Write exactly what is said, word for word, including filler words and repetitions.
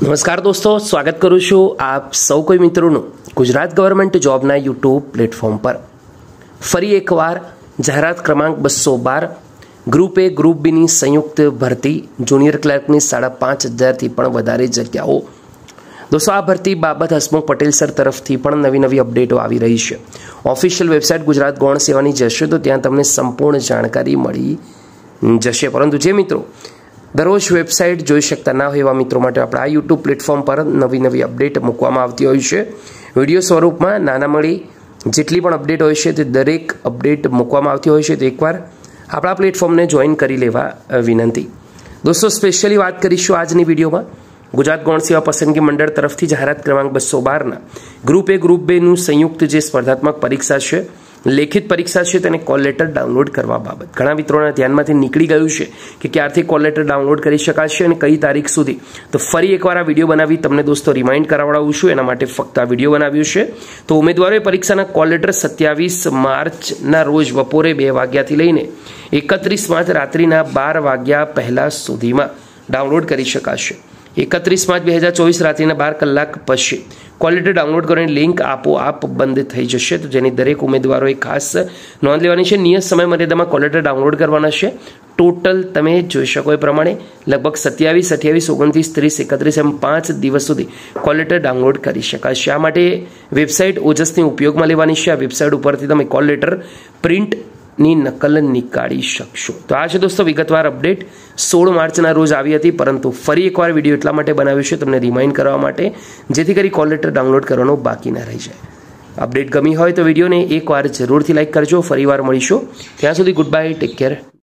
નમસ્કાર દોસ્તો, સ્વાગત કરું છું આપ સૌ કોઈ મિત્રોનું ગુજરાત ગવર્મેન્ટ જોબના યુટ્યુબ પ્લેટફોર્મ પર. ફરી એકવાર જાહેરાત ક્રમાંક બસો બાર ગ્રુપ એ ગ્રુપ બીની સંયુક્ત ભરતી જુનિયર ક્લાર્કની સાડા પાંચ હજારથી પણ વધારે જગ્યાઓ. દોસ્તો, આ ભરતી બાબત હસમુખ પટેલ સર તરફથી પણ નવી નવી અપડેટો આવી રહી છે. ઓફિશિયલ વેબસાઇટ ગુજરાત ગૌણ સેવાની જશે તો ત્યાં તમને સંપૂર્ણ જાણકારી મળી જશે. પરંતુ જે મિત્રો દરરોજ વેબસાઇટ જોઈ શકતા ના હોય એવા મિત્રો માટે આપણે આ યુટ્યુબ પ્લેટફોર્મ પર નવી નવી અપડેટ મૂકવામાં આવતી હોય છે. વિડીયો સ્વરૂપમાં નાના મળી જેટલી પણ અપડેટ હોય છે તે દરેક અપડેટ મૂકવામાં આવતી હોય છે. તો એકવાર આપણા પ્લેટફોર્મને જોઈન કરી લેવા વિનંતી. દોસ્તો, સ્પેશિયલી વાત કરીશું આજની વિડીયોમાં ગુજરાત ગૌણ સેવા પસંદગી મંડળ તરફથી જાહેરાત ક્રમાંક બસો બારના ગ્રુપ એ ગ્રુપ બેનું સંયુક્ત જે સ્પર્ધાત્મક પરીક્ષા છે, લેખિત પરીક્ષા છે, તેને કોલ લેટર ડાઉનલોડ કરવા બાબત ઘણા મિત્રોના ધ્યાનમાંથી નીકળી ગયું છે કે ક્યારથી કોલ લેટર ડાઉનલોડ કરી શકાશે અને કઈ તારીખ સુધી. તો ફરી એકવાર આ વિડીયો બનાવી તમને દોસ્તો રિમાઇન્ડ કરાવડાવું છું. એના માટે ફક્ત આ વિડીયો બનાવ્યું છે. તો ઉમેદવારોએ પરીક્ષાના કોલ લેટર સત્યાવીસ માર્ચના રોજ બપોરે બે વાગ્યાથી લઈને એકત્રીસ માર્ચ રાત્રિના બાર વાગ્યા પહેલા સુધીમાં ડાઉનલોડ કરી શકાશે. એકત્રીસ માર્ચ બે હજાર ચોવીસ રાત્રિના બાર કલાક પછી કોલ લેટર ડાઉનલોડ કરવાની લિંક આપોઆપ બંધ થઈ જશે. તો જેની દરેક ઉમેદવારોએ ખાસ નોંધ લેવાની છે. નિયત સમય મર્યાદામાં કોલ લેટર ડાઉનલોડ કરવાના છે. ટોટલ તમે જોઈ શકો એ પ્રમાણે લગભગ સત્યાવીસ અઠ્યાવીસ ઓગણત્રીસ ત્રીસ એકત્રીસ એમ પાંચ દિવસ સુધી કોલ લેટર ડાઉનલોડ કરી શકાશે. આ માટે વેબસાઇટ ઓજસની ઉપયોગમાં લેવાની છે. આ વેબસાઇટ ઉપરથી તમે કોલ લેટર પ્રિન્ટ ની નકલ નીકાળી શકશો. તો આ છે દોસ્તો વિગતવાર અપડેટ. સોળ માર્ચના રોજ આવી હતી, પરંતુ ફરી એકવાર વિડીયો એટલા માટે બનાવ્યો છે તમને રિમાઇન્ડ કરવા માટે, જેથી કરી કોલ લેટર ડાઉનલોડ કરવાનો બાકી ના રહી જાય. અપડેટ ગમી હોય તો વિડીયોને એકવાર જરૂરથી લાઇક કરજો. ફરી વાર મળીશું. ત્યાં સુધી ગુડ બાય, ટેક કેર.